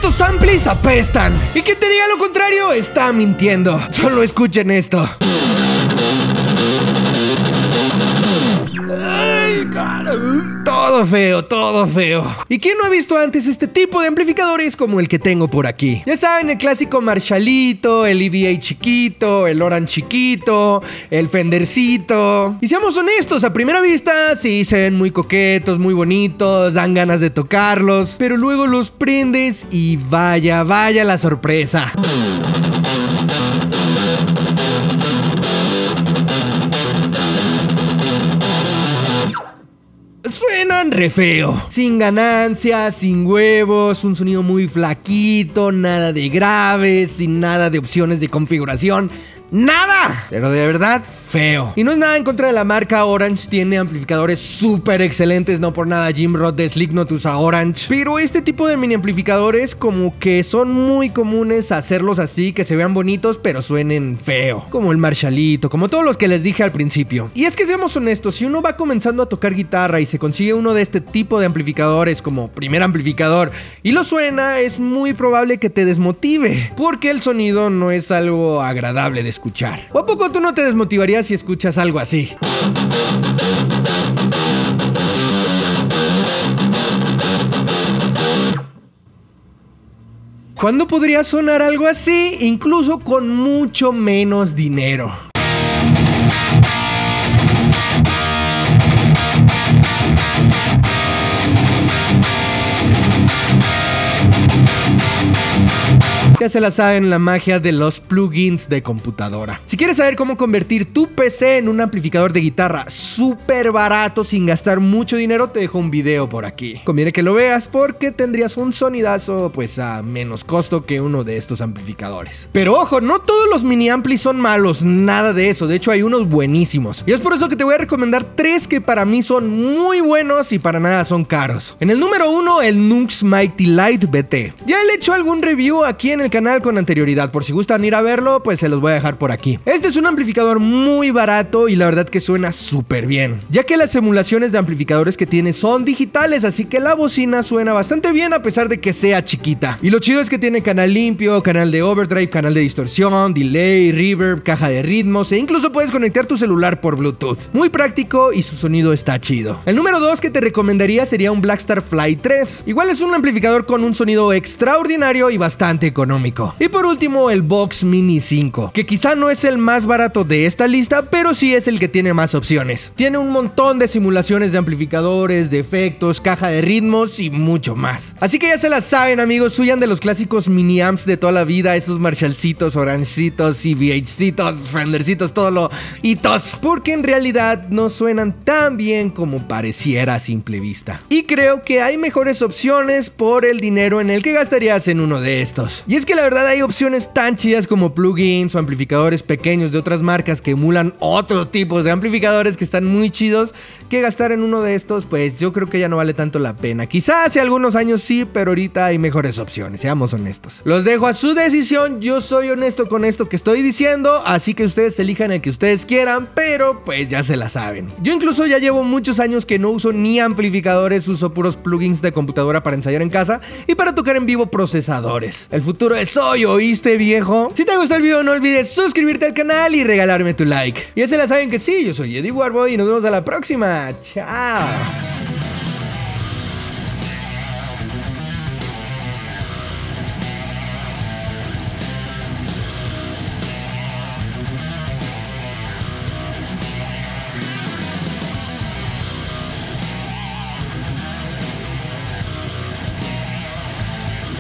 estos amplis apestan. Y quien te diga lo contrario está mintiendo. Solo escuchen esto. Todo feo, todo feo. ¿Y quién no ha visto antes este tipo de amplificadores como el que tengo por aquí? Ya saben, el clásico Marshallito, el EVA chiquito, el Orange chiquito, el Fendercito. Y seamos honestos, a primera vista sí se ven muy coquetos, muy bonitos, dan ganas de tocarlos, pero luego los prendes y vaya, vaya la sorpresa. Suenan re feo, sin ganancias, sin huevos, un sonido muy flaquito, nada de graves, sin nada de opciones de configuración. ¡Nada! Pero de verdad, feo. Y no es nada en contra de la marca Orange. Tiene amplificadores súper excelentes. No por nada Jim Roth de Slipknot usa Orange. Pero este tipo de mini amplificadores como que son muy comunes hacerlos así, que se vean bonitos pero suenen feo. Como el Marshallito, como todos los que les dije al principio. Y es que seamos honestos, si uno va comenzando a tocar guitarra y se consigue uno de este tipo de amplificadores como primer amplificador y lo suena, es muy probable que te desmotive, porque el sonido no es algo agradable de escuchar. ¿O a poco tú no te desmotivarías si escuchas algo así? ¿Cuándo podría sonar algo así? Incluso con mucho menos dinero. Ya se la saben, la magia de los plugins de computadora. Si quieres saber cómo convertir tu PC en un amplificador de guitarra súper barato sin gastar mucho dinero, te dejo un video por aquí. Conviene que lo veas porque tendrías un sonidazo pues a menos costo que uno de estos amplificadores. Pero ojo, no todos los mini amplis son malos, nada de eso. De hecho hay unos buenísimos. Y es por eso que te voy a recomendar 3 que para mí son muy buenos y para nada son caros. En el número 1, el Nux Mighty Light BT. Ya le he hecho algún review aquí en el canal con anterioridad, por si gustan ir a verlo, pues se los voy a dejar por aquí. Este es un amplificador muy barato y la verdad que suena súper bien, ya que las emulaciones de amplificadores que tiene son digitales, así que la bocina suena bastante bien a pesar de que sea chiquita. Y lo chido es que tiene canal limpio, canal de overdrive, canal de distorsión, delay, reverb, caja de ritmos e incluso puedes conectar tu celular por Bluetooth. Muy práctico y su sonido está chido. El número 2 que te recomendaría sería un Blackstar Fly 3. Igual es un amplificador con un sonido extraordinario y bastante económico. Y por último, el Vox Mini 5, que quizá no es el más barato de esta lista, pero sí es el que tiene más opciones. Tiene un montón de simulaciones de amplificadores, de efectos, caja de ritmos y mucho más. Así que ya se la saben, amigos, huyan de los clásicos mini amps de toda la vida, esos Marshallcitos, Orangecitos, EVHcitos, Fendercitos, todo lo hitos, porque en realidad no suenan tan bien como pareciera a simple vista. Y creo que hay mejores opciones por el dinero en el que gastarías en uno de estos. Y es que la verdad hay opciones tan chidas como plugins o amplificadores pequeños de otras marcas que emulan otros tipos de amplificadores que están muy chidos, que gastar en uno de estos pues yo creo que ya no vale tanto la pena. Quizás hace algunos años sí, pero ahorita hay mejores opciones, seamos honestos. Los dejo a su decisión, yo soy honesto con esto que estoy diciendo, así que ustedes elijan el que ustedes quieran, pero pues ya se la saben. Yo incluso ya llevo muchos años que no uso ni amplificadores, uso puros plugins de computadora para ensayar en casa y para tocar en vivo procesadores. El futuro es hoy, ¿oíste, viejo? Si te gustó el video no olvides suscribirte al canal y regalarme tu like. Y ya se la saben que sí, yo soy Eddie Warboy y nos vemos a la próxima. Chao.